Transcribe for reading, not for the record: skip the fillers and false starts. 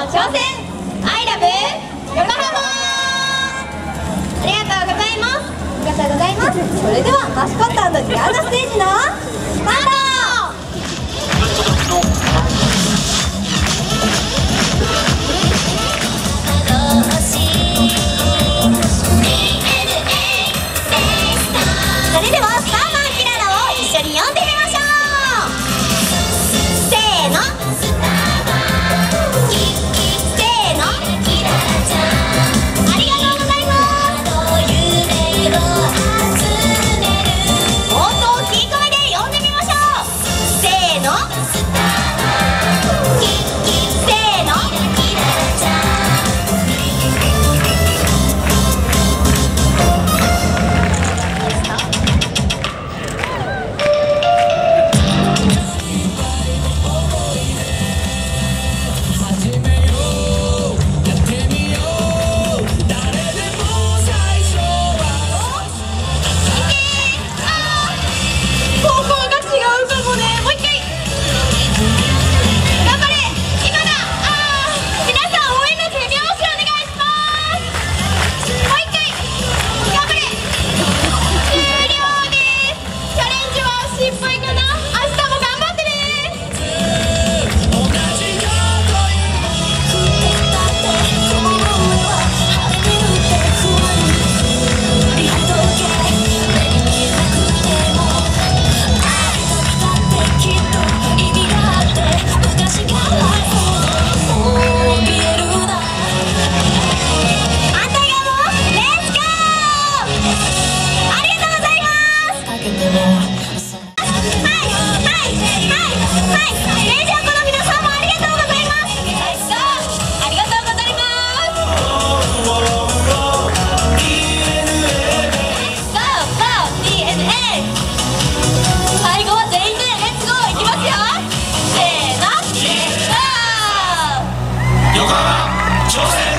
挑戦アイラブ横浜。ありがとうございます。ありがとうございます。それではマスコット&ギアードステージのスタート。それではスターマンキララを一緒に読んでみましょう。せーのせーの、ありがとうございます。もっと大きい声で読んでみましょう。せーのせーの、 横浜挑戦